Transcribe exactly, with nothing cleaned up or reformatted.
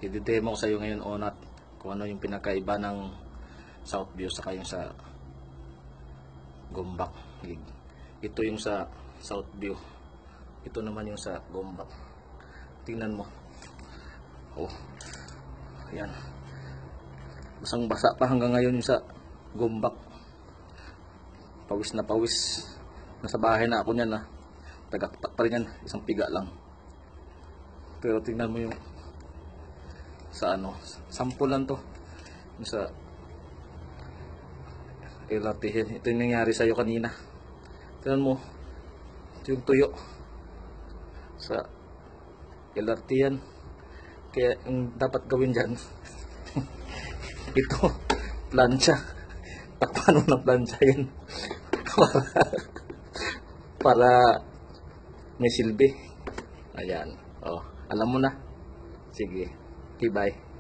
i-demo ko sa iyo ngayon on at kung ano yung pinakaiba ng South View saka yung sa Gombak. Ito yung sa South View, ito naman yung sa Gombak. Tingnan mo, oh yan, basang basa pa hanggang ngayon yung sa Gombak. Pawis na pawis, nasa bahay na ako niyan na tagaktak pa rin yan, isang piga lang. Pero tingnan mo yung sa ano, sample lang to yung sa L R T. Ito yung nangyari sa'yo kanina. Tingnan mo, ito yung tuyo sa L R T yan. Kaya yung dapat gawin dyan ito, plancha. Paano na plancha yan para, para may silbi. Ayan, oh, alam mo na. Sige, okay, bye.